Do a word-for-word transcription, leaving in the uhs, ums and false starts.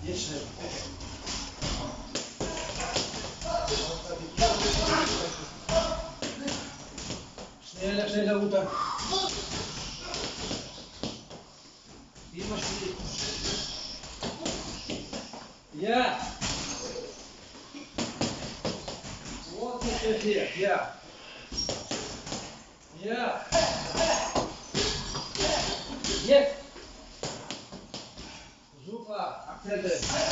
Jetzt schnell. Schneller, schneller runter. Immer spielen. Ja. Вот это эффект. Ja. Ja. Jetzt. Super. Akzente.